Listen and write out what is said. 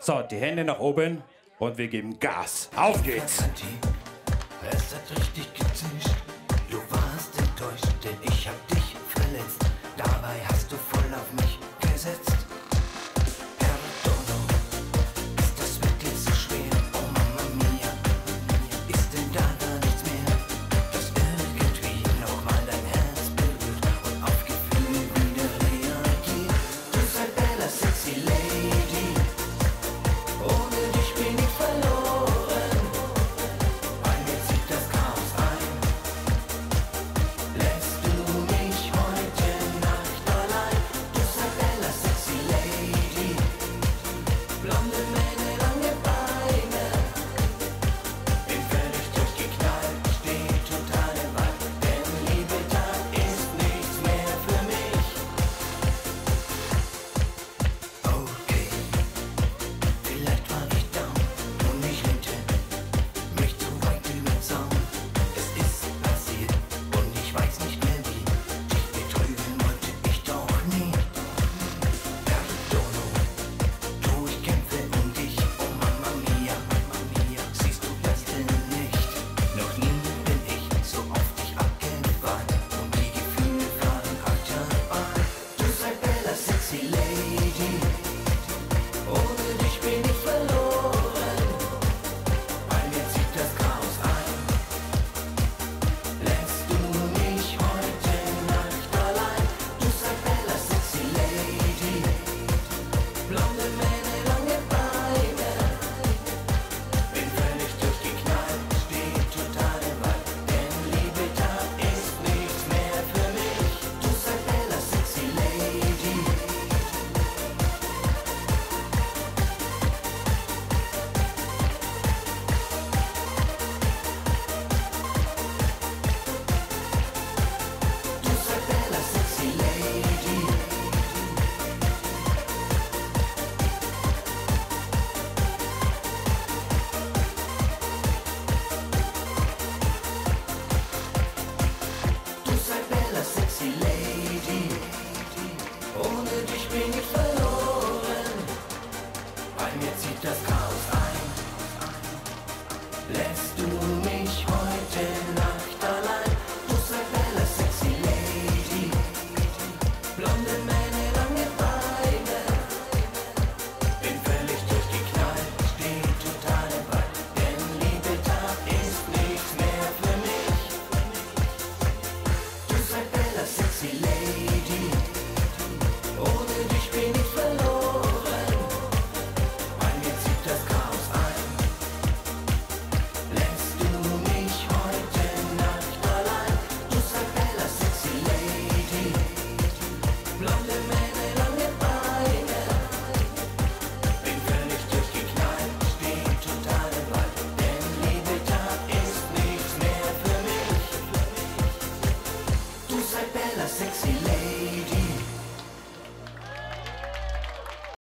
So, die Hände nach oben und wir geben Gas. Auf geht's! Es hat richtig gezischt. Du warst enttäuscht, denn ich hab dich verletzt. Dabei hast du voll auf mich gesetzt. Perdono, ist das wirklich so schwer? Oh Mama mia, ist denn da gar nichts mehr, das irgendwie nochmal dein Herz berührt und auf Gefühle wieder reagiert? Du sei bella sexy lady, ohne dich bin ich verloren. Bei mir zieht das Chaos ein. Lässt du mich heute Nacht allein? Du sei bella sexy lady, blonde Mähne, lange Beine. Bin völlig durchgeknallt, steh total im Wald, denn Liebe dann ist nichts mehr für mich. Okay, vielleicht war ich down und ich lehnte mich zu weit über den Zaun. Es ist passiert und ich weiß nicht mehr wie. Dich betrügen wollte ich doch nie. Perdono, du, ich kämpfe um dich. Oh Mama mia, siehst du das denn nicht? Noch nie bin ich so auf dich abgefahren und die Gefühle fahren Achterbahn. Du sei bella sexy lady, ohne dich bin ich verloren. Bei mir zieht das Chaos ein. Lässt du mich heute Nacht allein? Du sei bella sexy lady, blonde Mähne, lange Beine. Bin völlig durchgeknallt, steh total im Wald, denn Liebe da ist nichts mehr für mich. Du sei bella sexy lady. Du sei bella sexy lady. Du sei bella sexy lady, ohne dich bin ich verloren. Bei mir zieht das Chaos ein. Lässt du